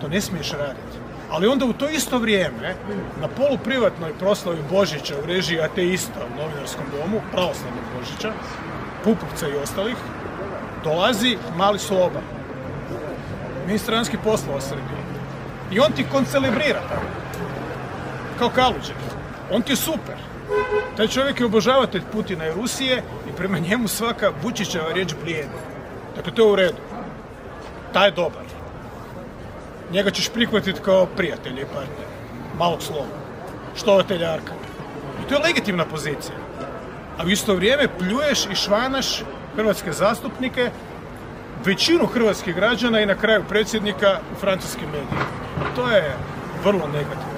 To ne smiješ raditi. Ali onda u to isto vrijeme, na poluprivatnoj proslavi Božića u režiji ateista u Novinarskom domu, pravoslavnog Božića, Pupovca i ostalih, dolazi Mali Sloba, ministar vanjskih poslova Srbije. I on ti koncelebrira tamo. Kao Kaluđer. On ti je super. Taj čovjek je obožavatelj Putina i Rusije i prema njemu svaka Vučićeva riječ blijedi. Dakle, to je u redu. Taj je dobar. Njega ćeš prihvatiti kao prijatelja i partnera. Malog slova. Štovatelja Arka. I to je legitimna pozicija. A u isto vrijeme pljuješ i švanaš hrvatske zastupnike, većinu hrvatskih građana i na kraju predsjednika u francuskim medijima. To je vrlo negativno.